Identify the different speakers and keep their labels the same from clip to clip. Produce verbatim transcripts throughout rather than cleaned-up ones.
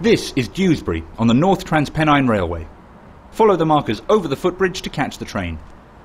Speaker 1: This is Dewsbury on the North Transpennine Railway. Follow the markers over the footbridge to catch the train.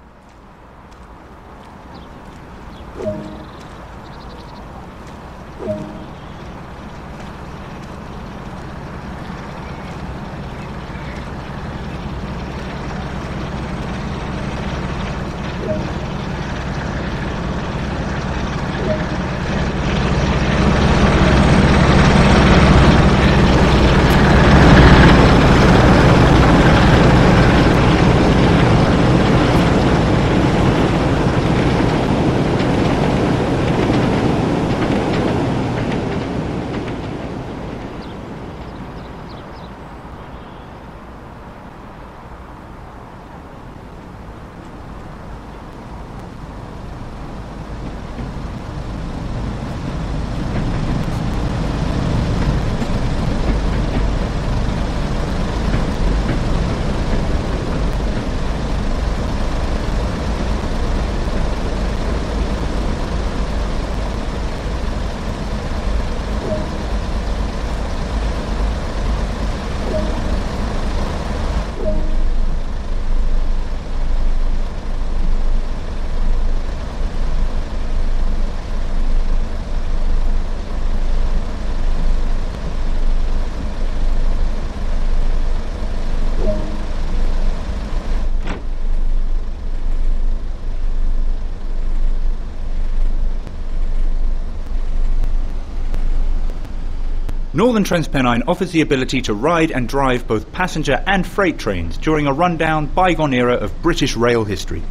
Speaker 1: Northern Transpennine offers the ability to ride and drive both passenger and freight trains during a rundown, bygone era of British rail history.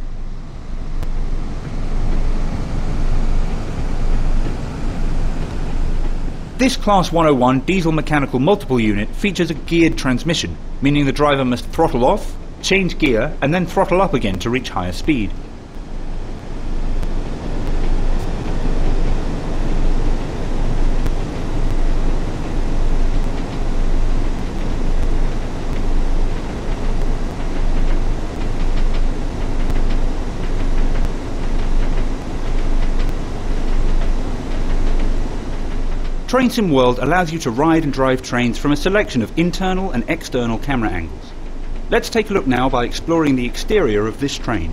Speaker 1: This Class one oh one diesel mechanical multiple unit features a geared transmission, meaning the driver must throttle off, change gear and then throttle up again to reach higher speed. TrainSim World allows you to ride and drive trains from a selection of internal and external camera angles. Let's take a look now by exploring the exterior of this train.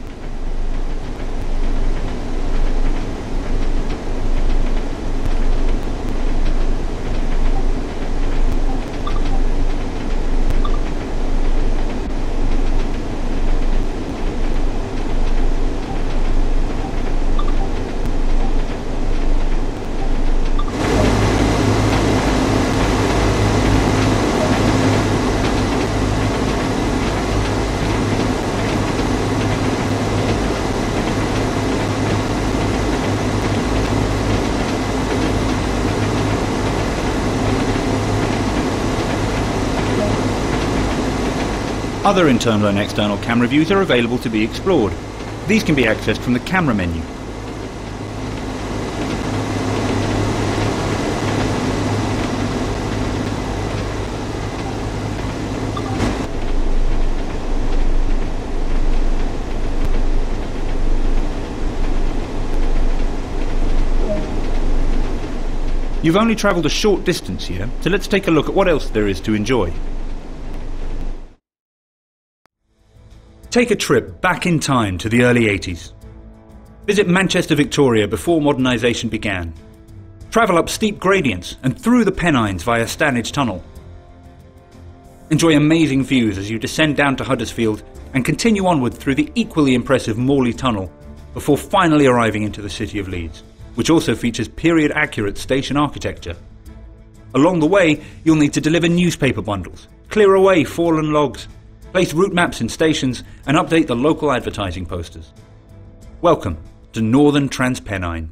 Speaker 1: Other internal and external camera views are available to be explored. These can be accessed from the camera menu. You've only travelled a short distance here, so let's take a look at what else there is to enjoy. Take a trip back in time to the early eighties. Visit Manchester, Victoria before modernisation began. Travel up steep gradients and through the Pennines via Stanage Tunnel. Enjoy amazing views as you descend down to Huddersfield and continue onward through the equally impressive Morley Tunnel before finally arriving into the city of Leeds, which also features period-accurate station architecture. Along the way, you'll need to deliver newspaper bundles, clear away fallen logs, place route maps in stations and update the local advertising posters. Welcome to Northern Transpennine.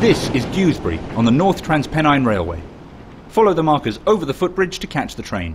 Speaker 1: This is Dewsbury on the North Transpennine Railway. Follow the markers over the footbridge to catch the train.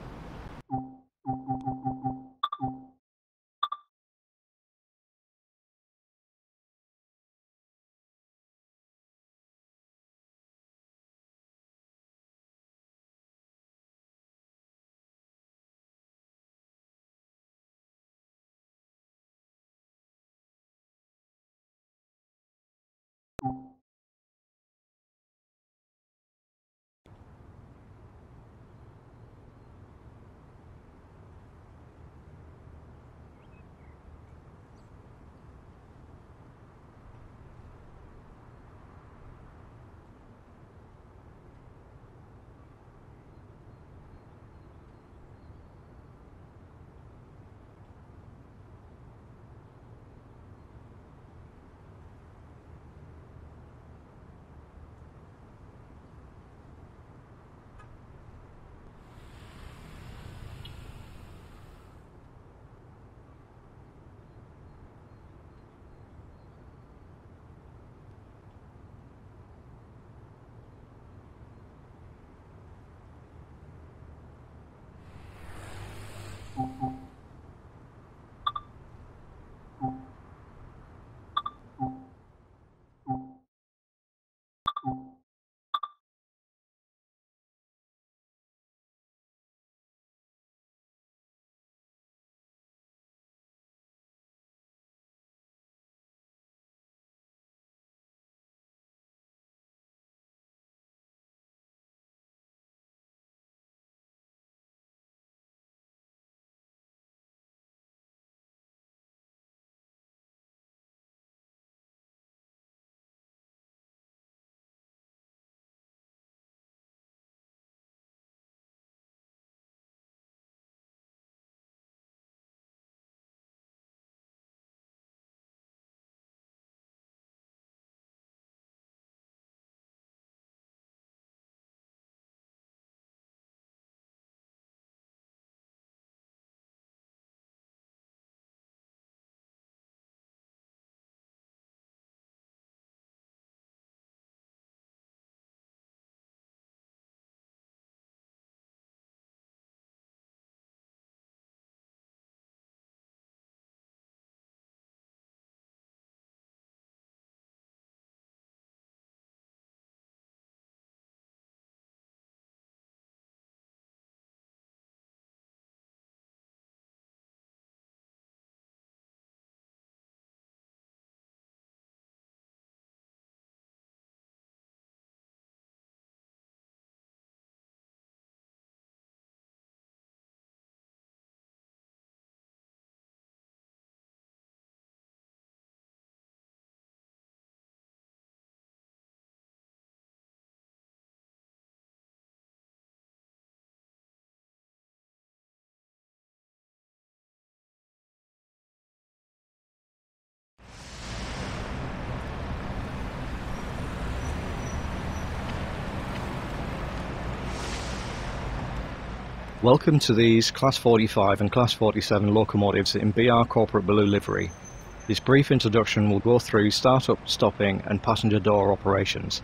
Speaker 2: Welcome to these Class forty-five and Class forty-seven locomotives in B R Corporate Blue livery. This brief introduction will go through start-up, stopping and passenger door operations.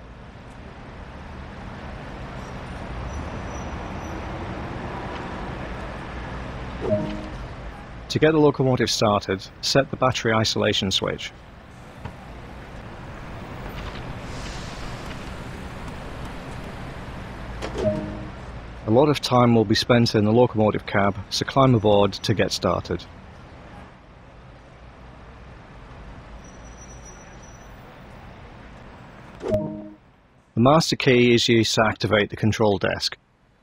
Speaker 2: To get the locomotive started, set the battery isolation switch. A lot of time will be spent in the locomotive cab, so climb aboard to get started. The master key is used to activate the control desk.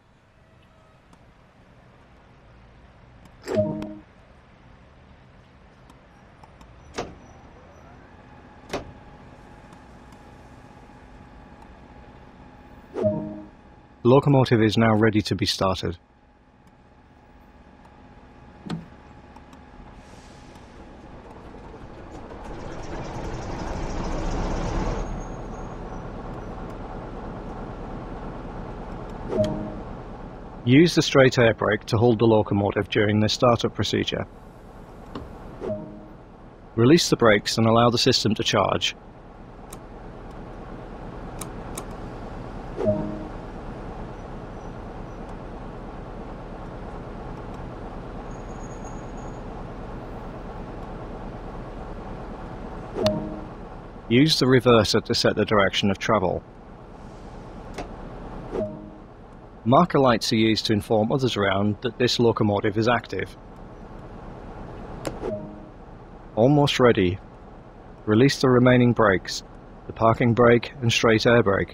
Speaker 2: The locomotive is now ready to be started. Use the straight air brake to hold the locomotive during the startup procedure. Release the brakes and allow the system to charge. Use the reverser to set the direction of travel. Marker lights are used to inform others around that this locomotive is active. Almost ready. Release the remaining brakes, the parking brake and straight air brake.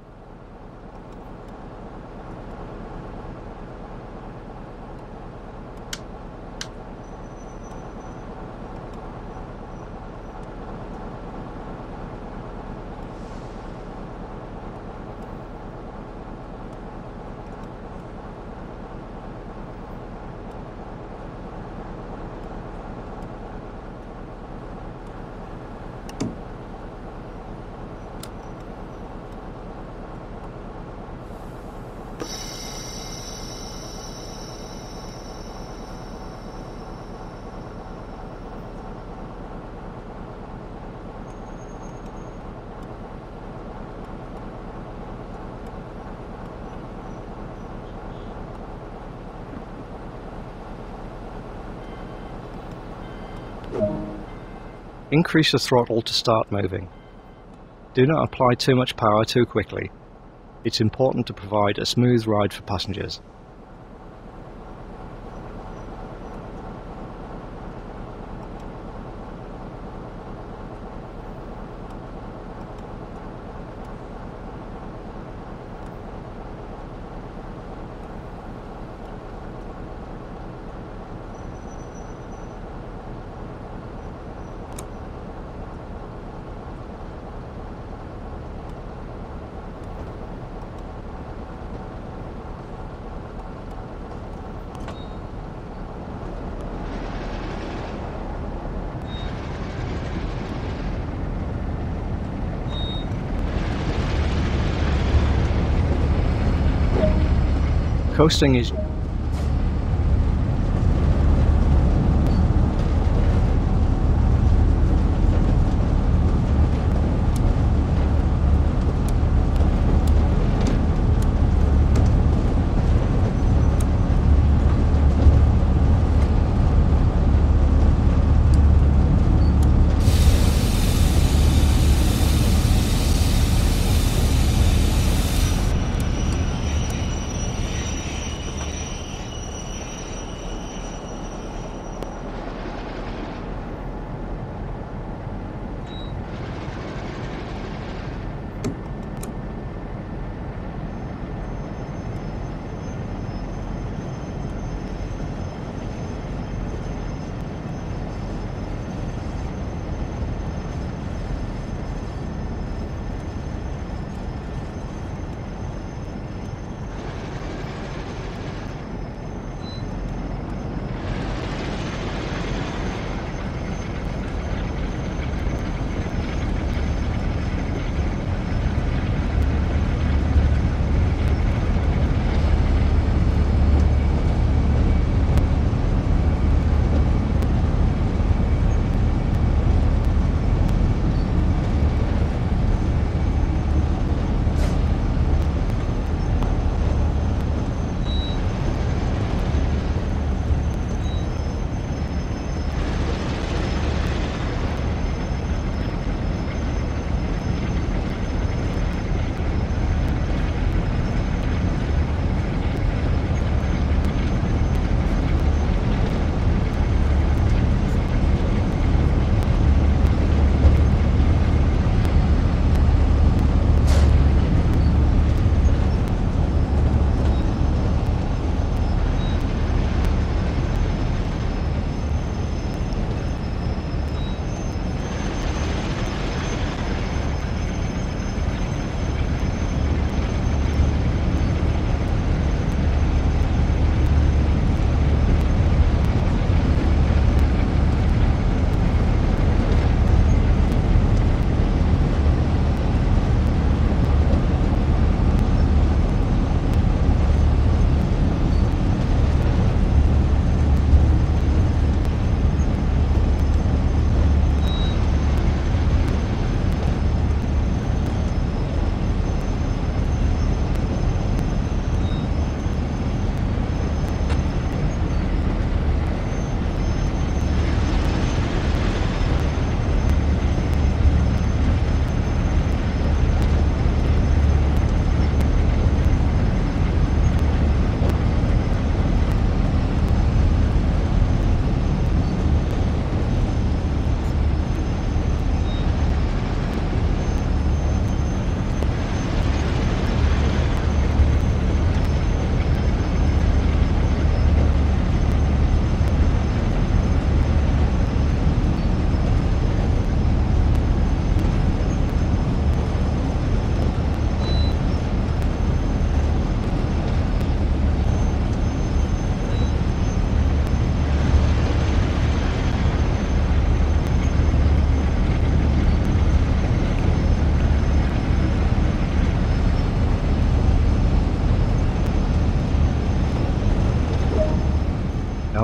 Speaker 2: Increase the throttle to start moving. Do not apply too much power too quickly. It's important to provide a smooth ride for passengers. Coasting is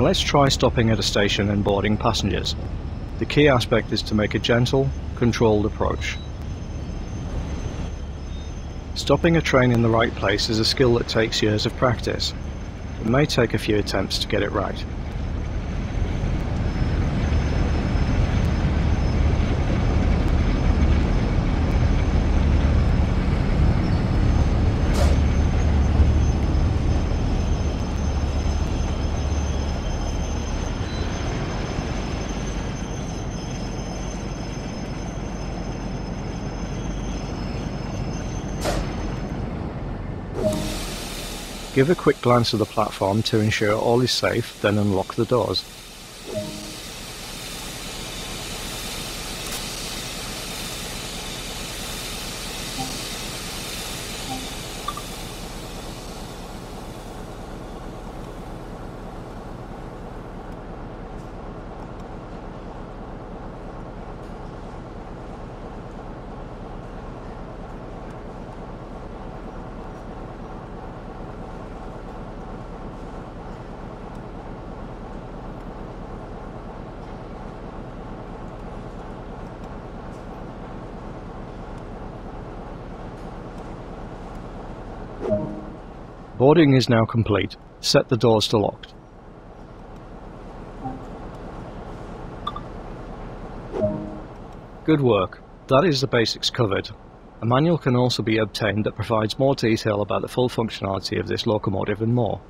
Speaker 2: let's try stopping at a station and boarding passengers. The key aspect is to make a gentle, controlled approach. Stopping a train in the right place is a skill that takes years of practice. It may take a few attempts to get it right. Give a quick glance at the platform to ensure all is safe, then unlock the doors. Boarding is now complete. Set the doors to locked. Good work. That is the basics covered. A manual can also be obtained that provides more detail about the full functionality of this locomotive and more.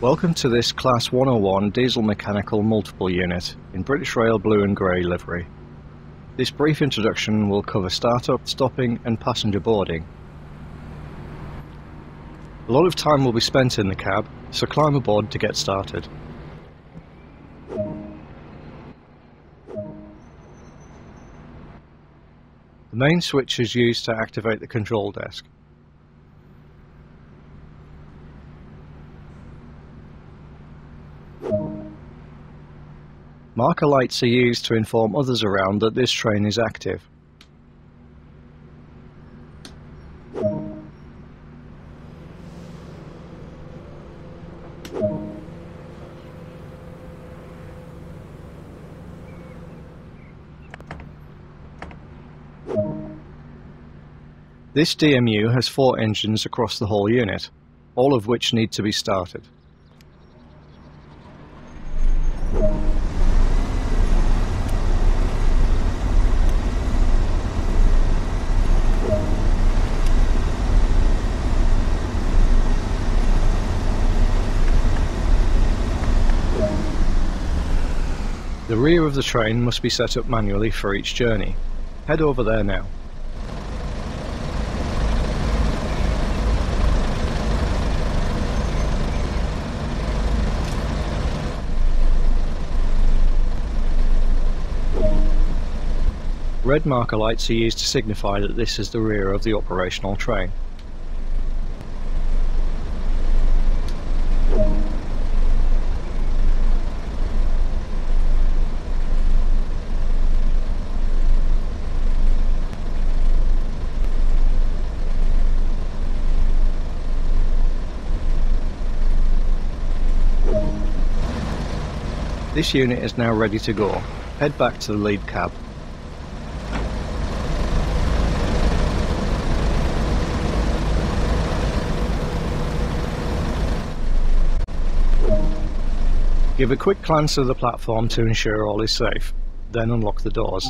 Speaker 2: Welcome to this Class one oh one diesel mechanical multiple unit in British Rail blue and grey livery. This brief introduction will cover startup, stopping and passenger boarding. A lot of time will be spent in the cab, so climb aboard to get started. The main switch is used to activate the control desk. Marker lights are used to inform others around that this train is active. This D M U has four engines across the whole unit, all of which need to be started. The rear of the train must be set up manually for each journey. Head over there now. Red marker lights are used to signify that this is the rear of the operational train. This unit is now ready to go. Head back to the lead cab. Give a quick glance at the platform to ensure all is safe, then unlock the doors.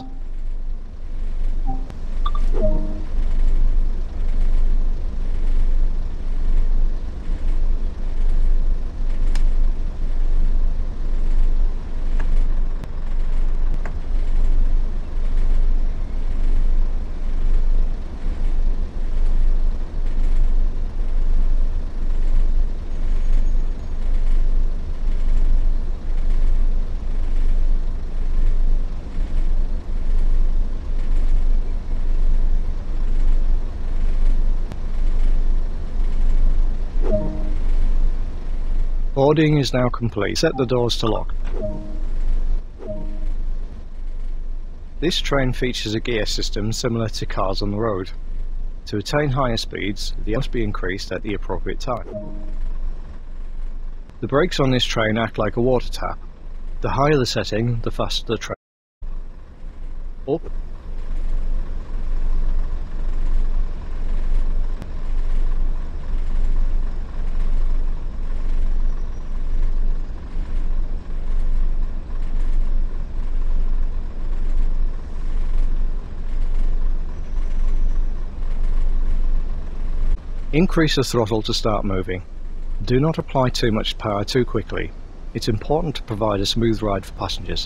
Speaker 2: Boarding is now complete. Set the doors to lock. This train features a gear system similar to cars on the road. To attain higher speeds, the must be increased at the appropriate time. The brakes on this train act like a water tap. The higher the setting, the faster the train. Up. Increase the throttle to start moving. Do not apply too much power too quickly. It's important to provide a smooth ride for passengers.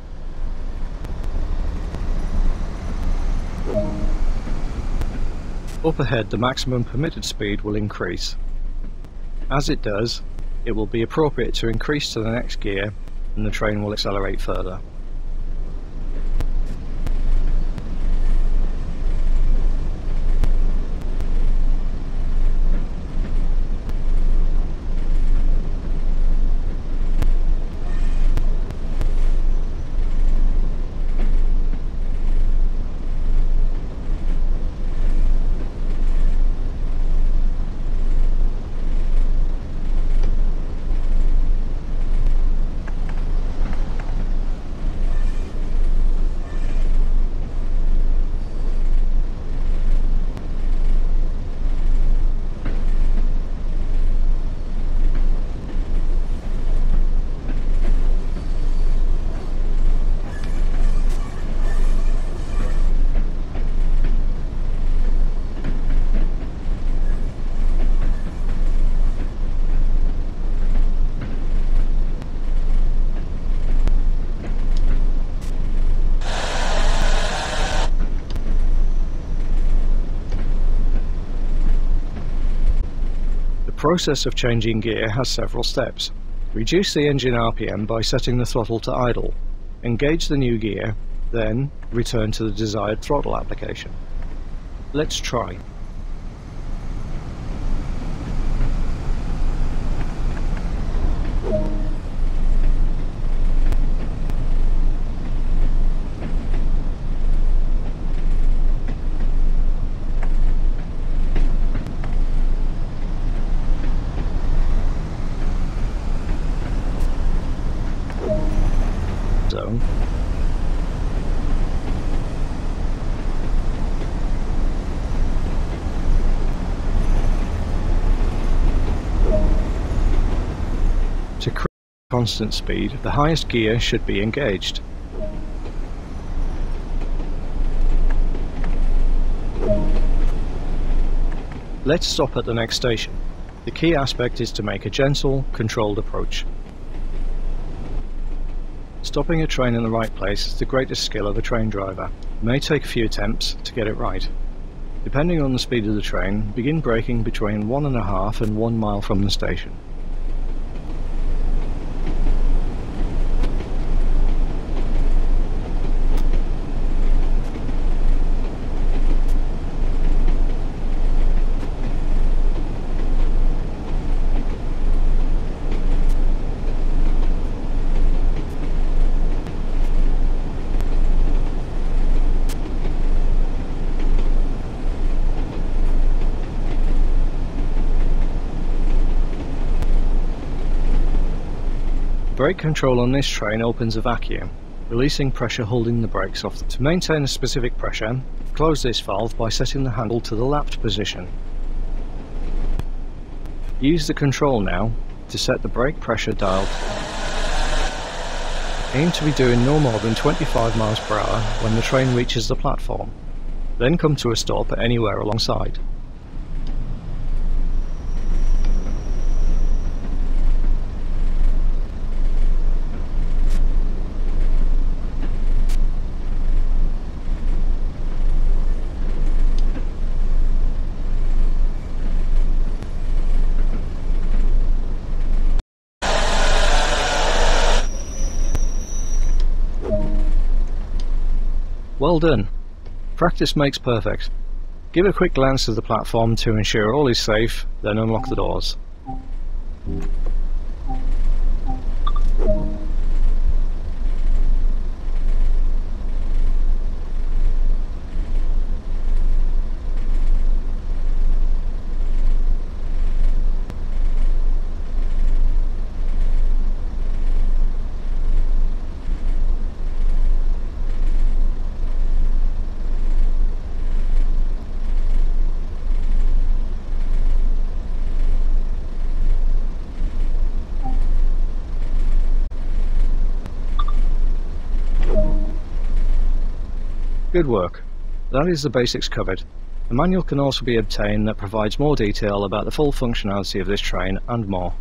Speaker 2: Up ahead, the maximum permitted speed will increase. As it does, it will be appropriate to increase to the next gear and the train will accelerate further. process of changing gear has several steps. Reduce the engine R P M by setting the throttle to idle. Engage the new gear, then return to the desired throttle application. Let's try. Zone. To create constant speed, the highest gear should be engaged. Let's stop at the next station. The key aspect is to make a gentle, controlled approach. Stopping a train in the right place is the greatest skill of a train driver. It may take a few attempts to get it right. Depending on the speed of the train, begin braking between one and a half and one mile from the station. Brake control on this train opens a vacuum, releasing pressure holding the brakes off. To maintain a specific pressure, close this valve by setting the handle to the lapped position. Use the control now to set the brake pressure dial. Aim to be doing no more than twenty-five miles per hour when the train reaches the platform. Then come to a stop anywhere alongside. Well done. Practice makes perfect. Give a quick glance at the platform to ensure all is safe, then unlock the doors. Good work. That is the basics covered. A manual can also be obtained that provides more detail about the full functionality of this train and more.